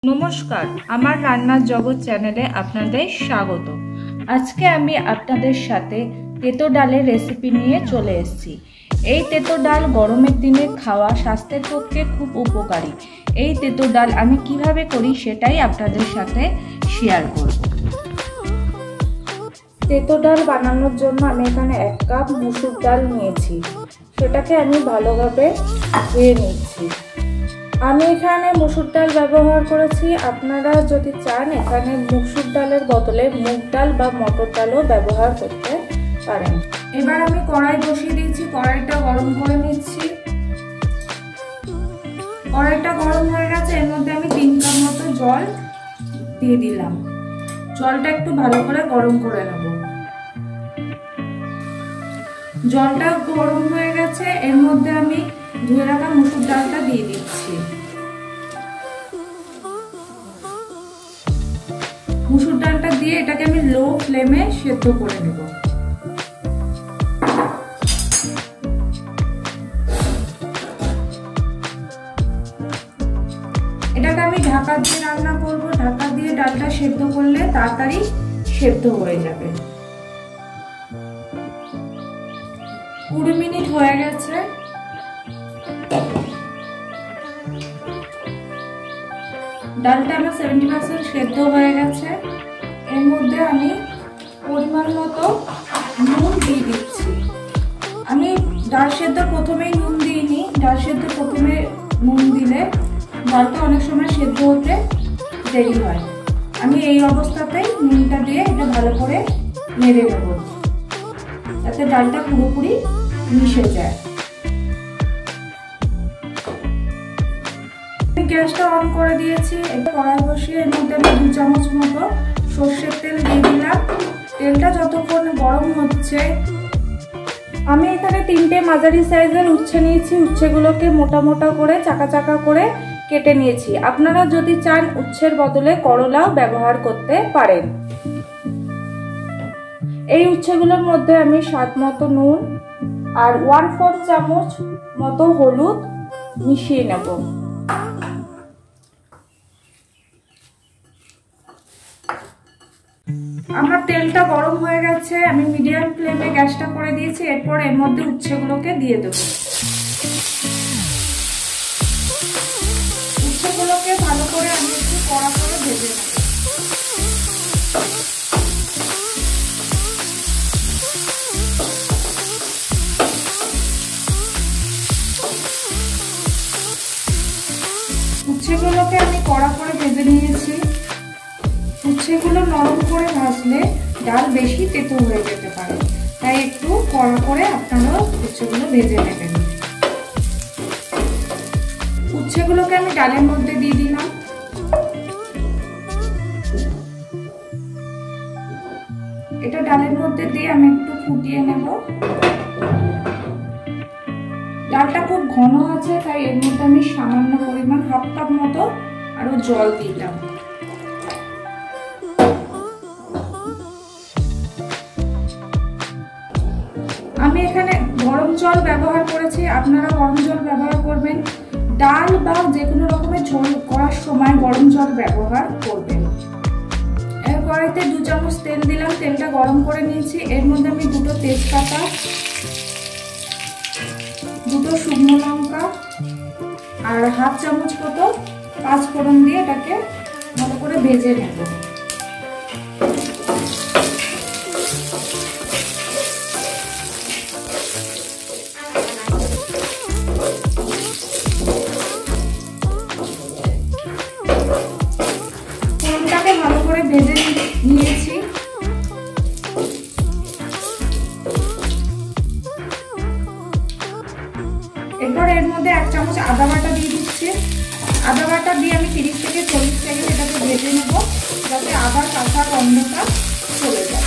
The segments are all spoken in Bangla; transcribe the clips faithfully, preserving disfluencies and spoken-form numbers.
নমস্কার, আমার রান্নার জগৎ চ্যানেলে আপনাদের স্বাগত। আজকে আমি আপনাদের সাথে তেতো ডালের রেসিপি নিয়ে চলে এসেছি। এই তেতো ডাল গরমের দিনে খাওয়া স্বাস্থ্যের পক্ষে খুব উপকারী। এই তেতো ডাল আমি কিভাবে করি সেটাই আপনাদের সাথে শেয়ার করব। তেতো ডাল বানানোর জন্য আমি এখানে এক কাপ মুসুর ডাল নিয়েছি, সেটাকে আমি ভালোভাবে ধুয়ে নিচ্ছি। আমি এখানে মুসুর ডাল ব্যবহার করেছি, আপনারা যদি চান এখানে মুসুর ডালের বদলে মুগ ডাল বা মটর ডালও ব্যবহার করতে পারেন। এবার আমি কড়াই বসিয়ে দিয়েছি, কড়াইটা গরম করে নিচ্ছি। কড়াইটা গরম হয়ে গেছে, এর মধ্যে আমি তিন কাপ মতো জল দিয়ে দিলাম। জলটা একটু ভালো করে গরম করে নেব। জলটা গরম হয়ে গেছে, এর মধ্যে আমি ধুয়ে রাখা মুসুর ডালটা দিয়ে দিচ্ছি। মুসুর ডালটা দিয়ে এটাকে আমি লো ফ্লেমে সেদ্ধ করে নেব। এটাকে আমি ঢাকা দিয়ে রান্না করব। ঢাকা দিয়ে ডালটা সেদ্ধ করলে তাড়াতাড়ি সেদ্ধ হয়ে যাবে। কুড়ি মিনিট হয়ে গেছে। ডালটা আমার সেভেন্টি পার্সেন্ট সেদ্ধ হয়ে গেছে। এর মধ্যে আমি পরিমাণ মতো নুন দিয়ে দিচ্ছি। আমি ডাল সেদ্ধ প্রথমেই নুন দিইনি। ডাল সেদ্ধ প্রথমে নুন দিলে ডালটা অনেক সময় সেদ্ধ হতে দেরি হয়। আমি এই অবস্থাতেই নুনটা দিয়ে এটা ভালো করে নেড়ে নেব, যাতে ডালটা পুরোপুরি মিশে যায়। গ্যাসটা অন করে দিয়েছি। এবার কড়াই বসিয়ে এর মধ্যে আমি দু চামচ মতো সর্ষের তেল দিয়ে দিলাম। তেলটা যতক্ষণ গরম হচ্ছে, আমি এখানে তিনটে মাঝারি সাইজের উচ্ছে নিয়েছি। উচ্ছেগুলোকে মোটা মোটা করে চাকা চাকা করে কেটে নিয়েছি। আপনারা যদি চান উচ্ছের বদলে করলাও ব্যবহার করতে পারেন। এই উচ্ছেগুলোর মধ্যে আমি স্বাদ মতো নুন আর ওয়ান ফোর্থ চামচ মতো হলুদ মিশিয়ে নেব। আমার তেলটা গরম হয়ে গেছে, আমি মিডিয়াম ফ্লেমে গ্যাসটা করে দিয়েছি। এরপর এর মধ্যে উচ্ছেগুলোকে দিয়ে দেব। উচ্ছেগুলোকে ভালো করে আমি একটু কড়া করে ভেজে নেব। উচ্ছেগুলোকে আমি কড়া করে ভেজে নিয়েছি। উচ্ছেগুলো নরম করে ভাজলে ডাল বেশি তেতো হয়ে যেতে পারে, তাই একটু কড়া করে আপনারা উচ্ছেগুলো ভেজে নেবেন। উচ্ছেগুলোকে আমি ডালের মধ্যে দিয়ে দিলাম। এটা ডালের মধ্যে দিয়ে আমি একটু ফুটিয়ে নেব। ডালটা খুব ঘন আছে, তাই এর মধ্যে আমি সামান্য পরিমাণ হাফ কাপ মতো আরো জল দিলাম। আমি এখানে গরম জল ব্যবহার করেছি, আপনারা গরম জল ব্যবহার করবেন। ডাল বা যে কোনো রকমের ঝোল করার সময় গরম জল ব্যবহার করবেন। এর কড়াইতে দু চামচ তেল দিলাম। তেলটা গরম করে নিয়েছি। এর মধ্যে আমি দুটো তেজপাতা, দুটো শুকনো লঙ্কা আর হাফ চামচ মতো পাঁচ ফোড়ন দিয়ে এটাকে ভালো করে ভেজে নেব। ফোড়নটাকে ভালো করে ভেজে নিয়েছি। এরপর এর মধ্যে এক চামচ আদা বাটা দিয়ে দিচ্ছি। আদা বাটা দিয়ে আমি তিরিশ থেকে চল্লিশ সেকেন্ড এটাকে ভেজে নেব, যাতে আদার কাঁচা গন্ধটা চলে যায়।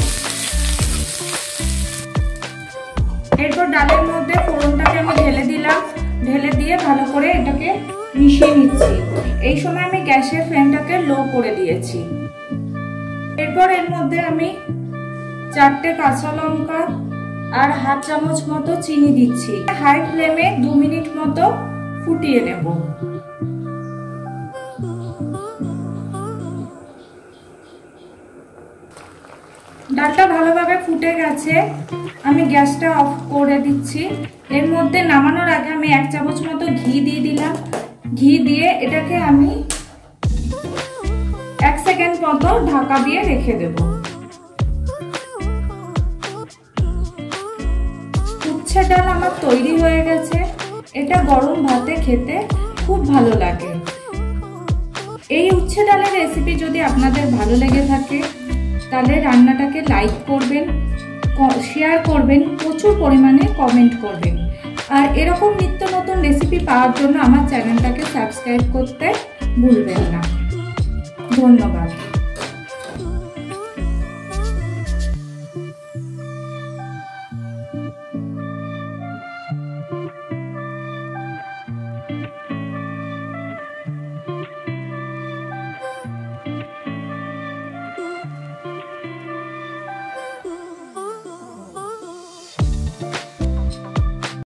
এরপর ডালের মধ্যে ফোড়নটাকে আমি ঢেলে দিলাম। ঢেলে দিয়ে ভালো করে এটাকে মিশিয়ে নিচ্ছি। এই সময় আমি গ্যাসের ফ্লেমটাকে লো করে দিয়েছি। এরপর এর মধ্যে আমি চারটে কাঁচা লঙ্কা আর হাফ চামচ মতো চিনি দিচ্ছি। হাই ফ্লেমে দু মিনিট মতো ফুটিয়ে নেব। ডালটা ভালোভাবে ফুটে গেছে, আমি গ্যাসটা অফ করে দিচ্ছি। এর মধ্যে নামানোর আগে আমি এক চামচ মতো ঘি দিয়ে দিলাম। ঘি দিয়ে এটাকে আমি এক সেকেন্ড মতো ঢাকা দিয়ে রেখে দেব। উচ্ছে ডাল আমার তৈরি হয়ে গেছে। এটা গরম ভাতে খেতে খুব ভালো লাগে। এই উচ্ছে ডালের রেসিপি যদি আপনাদের ভালো লেগে থাকে তাহলে রান্নাটাকে লাইক করবেন, শেয়ার করবেন, প্রচুর পরিমাণে কমেন্ট করবেন। আর এরকম নিত্য নতুন রেসিপি পাওয়ার জন্য আমার চ্যানেলটাকে সাবস্ক্রাইব করতে ভুলবেন না। ধন্যবাদ।